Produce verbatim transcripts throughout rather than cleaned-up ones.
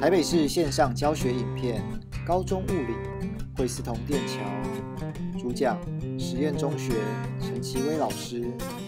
台北市线上教学影片高中物理惠斯通电桥，主讲实验中学陈其威老师。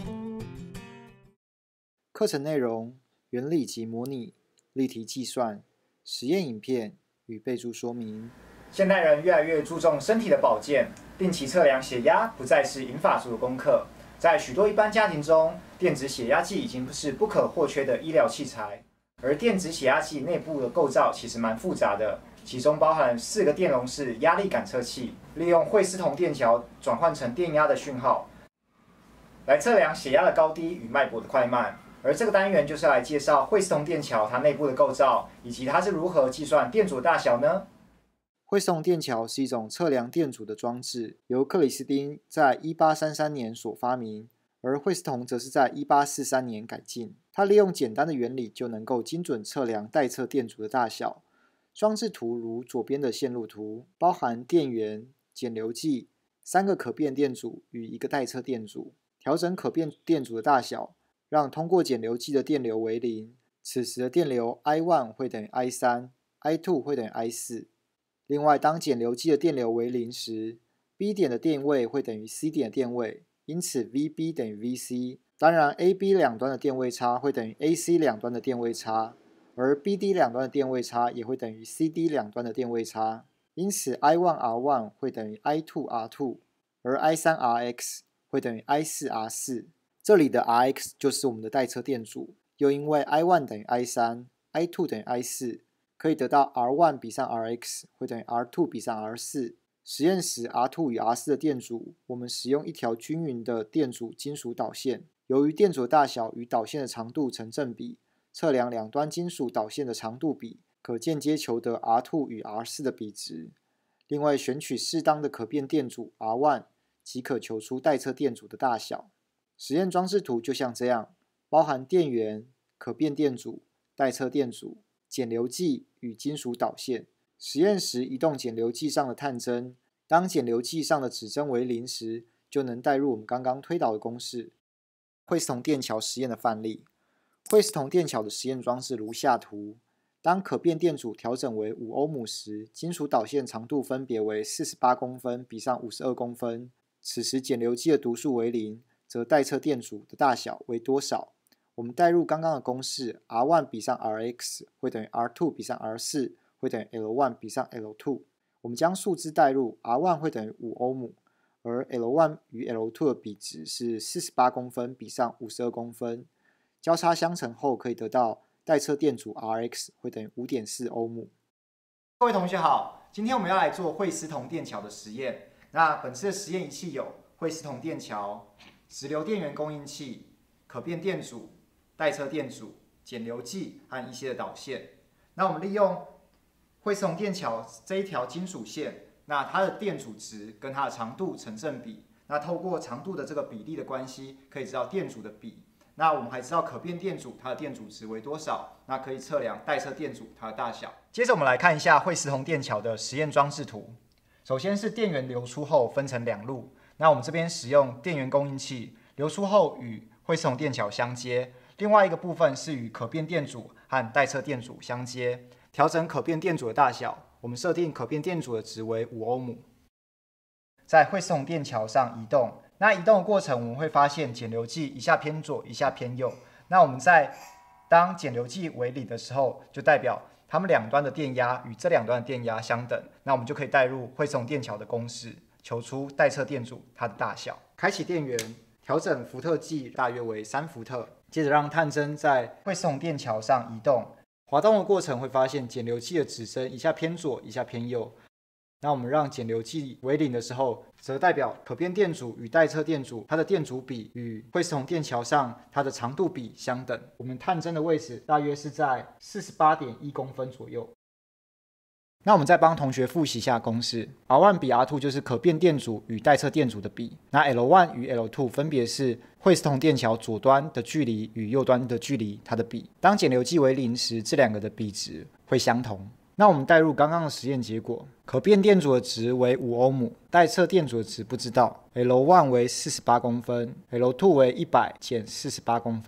课程内容：原理及模拟、例题计算、实验影片与备注说明。 现代人越来越注重身体的保健，定期测量血压不再是银发族的功课。在许多一般家庭中，电子血压计已经是不可或缺的医疗器材。而电子血压计内部的构造其实蛮复杂的，其中包含四个电容式压力感测器，利用惠斯通电桥转换成电压的讯号，来测量血压的高低与脉搏的快慢。而这个单元就是来介绍惠斯通电桥它内部的构造，以及它是如何计算电阻大小呢？ 惠斯通电桥是一种测量电阻的装置，由克里斯汀在一八三三年所发明，而惠斯通则是在一八四三年改进。它利用简单的原理就能够精准测量待测电阻的大小。装置图如左边的线路图，包含电源、检流计、三个可变电阻与一个待测电阻。调整可变电阻的大小，让通过检流计的电流为零，此时的电流 I 一 会等于 I 三 ，I 二 会等于 I 四。另外，当检流计的电流为零时 ，B 点的电位会等于 C 点的电位，因此 V B 等于 V C。当然 ，A B 两端的电位差会等于 A C 两端的电位差，而 B D 两端的电位差也会等于 C D 两端的电位差。因此 I 一 R 一 会等于 I 二 R 二，而 I 三 R X 会等于 I 四 R 四。这里的 R X 就是我们的待测电阻。又因为 I 一 等于 I 三 ，I 二 等于 I 四，可以得到 R 一 比上 R X 会等于 R 二 比上 R 四。实验时 R 二 与 R 四的电阻，我们使用一条均匀的电阻金属导线。由于电阻大小与导线的长度成正比，测量两端金属导线的长度比，可间接求得 R 二 与 R 四的比值。另外，选取适当的可变电阻 R 一，即可求出待测电阻的大小。实验装置图就像这样，包含电源、可变电阻、待测电阻、检流计与金属导线。实验时移动检流计上的探针，当检流计上的指针为零时，就能带入我们刚刚推导的公式。惠斯通电桥实验的范例，惠斯通电桥的实验装置如下图。当可变电阻调整为五欧姆时，金属导线长度分别为四十八公分比上五十二公分。此时检流计的读数为零，则待测电阻的大小为多少？我们代入刚刚的公式 ，R 一 比上 R X 会等于 R 二 比上 R 四，会等于 L 一 比上 L 二。我们将数字代入 ，R 一 会等于五欧姆。而 L 一 与 L 二 的比值是四十八公分比上五十二公分，交叉相乘后可以得到待测电阻 R X 会等于 五点四欧姆。 各位同学好，今天我们要来做惠斯通电桥的实验。那本次的实验仪器有惠斯通电桥、直流电源供应器、可变电阻、待测电阻、检流计和一些的导线。那我们利用惠斯通电桥这一条金属线，那它的电阻值跟它的长度成正比。那透过长度的这个比例的关系，可以知道电阻的比。那我们还知道可变电阻它的电阻值为多少，那可以测量待测电阻它的大小。接着我们来看一下惠斯通电桥的实验装置图。首先是电源流出后分成两路，那我们这边使用电源供应器流出后与惠斯通电桥相接，另外一个部分是与可变电阻和待测电阻相接。调整可变电阻的大小，我们设定可变电阻的值为五欧姆。在惠斯通电桥上移动，那移动的过程我们会发现检流计一下偏左，一下偏右。那我们在当检流计为零的时候，就代表它们两端的电压与这两端的电压相等。那我们就可以代入惠斯通电桥的公式，求出待测电阻它的大小。开启电源，调整伏特计大约为三伏特。接着让探针在惠斯通电桥上移动。滑动的过程会发现检流计的指针一下偏左，一下偏右。那我们让检流计为零的时候，则代表可变电阻与待测电阻它的电阻比与惠斯通电桥上它的长度比相等。我们探针的位置大约是在 四十八点一公分左右。那我们再帮同学复习一下公式 ，R 一 比 R 二 就是可变电阻与待测电阻的比。那 L 一 与 L 二 分别是惠斯通电桥左端的距离与右端的距离它的比。当检流计为零时，这两个的比值会相同。那我们代入刚刚的实验结果，可变电阻的值为五欧姆，待测电阻的值不知道 ，L 一 为四十八公分 ，L 二 为一百减四十八公分。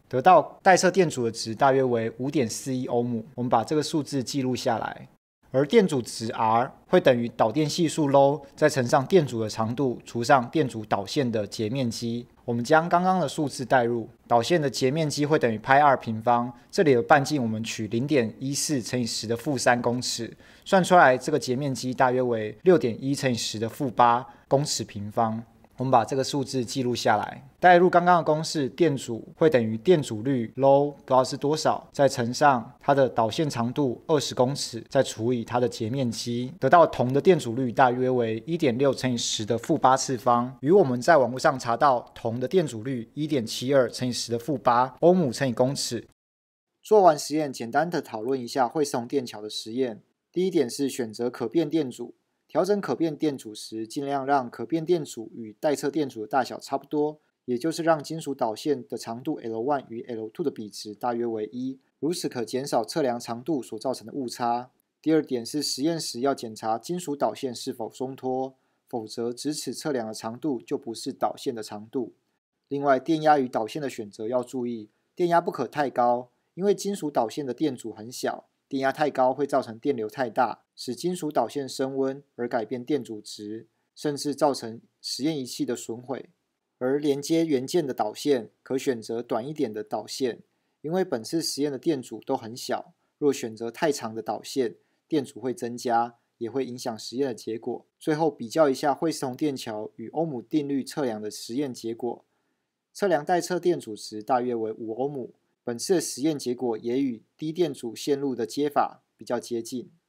得到待测电阻的值大约为 五点四一 欧姆。我们把这个数字记录下来。而电阻值 R 会等于导电系数 ρ 再乘上电阻的长度除上电阻导线的截面积。我们将刚刚的数字代入，导线的截面积会等于派二平方，这里的半径我们取 零点一四乘以十的负三公尺，算出来这个截面积大约为 六点一乘以十的负八公尺平方。我们把这个数字记录下来，代入刚刚的公式，电阻会等于电阻率 ρ 不知道是多少，再乘上它的导线长度二十公尺，再除以它的截面积，得到铜的电阻率大约为 一点六乘以十的负八次方，与我们在网络上查到铜的电阻率 一点七二乘以十的负八欧姆乘以公尺。做完实验，简单的讨论一下惠斯铜电桥的实验。第一点是选择可变电阻。调整可变电阻时，尽量让可变电阻与待测电阻的大小差不多，也就是让金属导线的长度 L 一 与 L 二 的比值大约为一，如此可减少测量长度所造成的误差。第二点是实验时要检查金属导线是否松脱，否则直尺测量的长度就不是导线的长度。另外，电压与导线的选择要注意，电压不可太高，因为金属导线的电阻很小，电压太高会造成电流太大，使金属导线升温而改变电阻值，甚至造成实验仪器的损毁。而连接元件的导线可选择短一点的导线，因为本次实验的电阻都很小，若选择太长的导线，电阻会增加，也会影响实验的结果。最后比较一下惠斯铜电桥与欧姆定律测量的实验结果，测量待测电阻值大约为五欧姆。本次的实验结果也与低电阻线路的接法比较接近。